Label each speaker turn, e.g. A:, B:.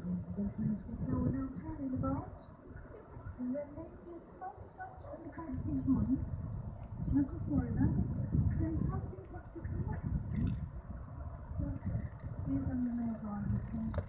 A: So we're now turning the barge, and then maybe a slight stretch on the kind of thing on. Nothing to worry about. Then how do you want to come back? Okay. Here's on the main barge, okay?